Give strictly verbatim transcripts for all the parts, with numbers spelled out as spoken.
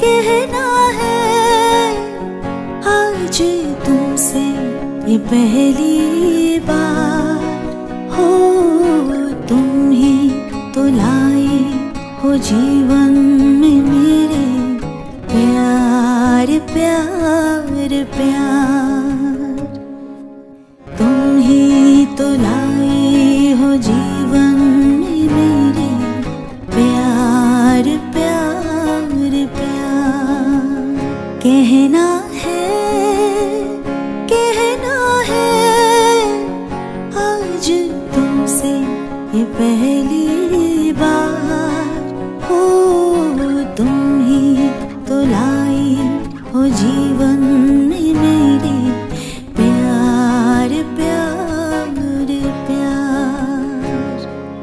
कहना है आज तुमसे ये पहली बार हो। तुम ही तो लाए हो जीवन में मेरे प्यार प्यार प्यार। तुम ही तो लाए हो जीवन में मेरे प्यार प्यार प्यार। कहना है कहना है आज तुमसे ये पहली बार हो। तुम ही तो लाई हो जीवन में मेरे प्यार प्यार प्यार।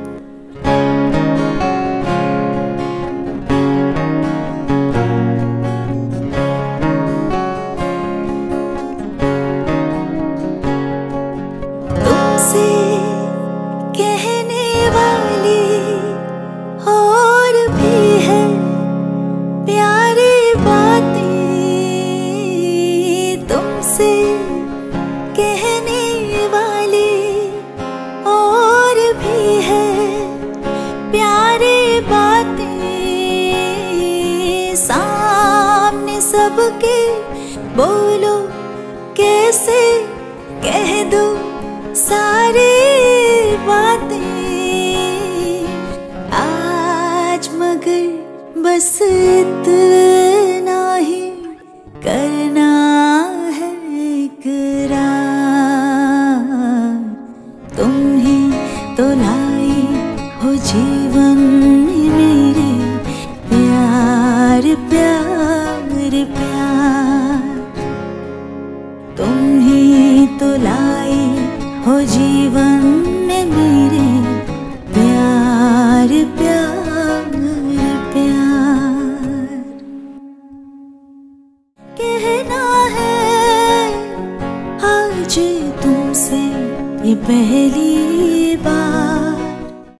तुमसे कहने वाली और भी है प्यारी बातें। तुमसे कहने वाली और भी है प्यारी बातें। सामने सबके बोलो कैसे कह दो सारी बातें आज, मगर बस इतना ही करना है इकरार। तुम ही तो लाई हो जीवन में मेरे प्यार प्यार प्यार। तुम ही तो लाई हो जीवन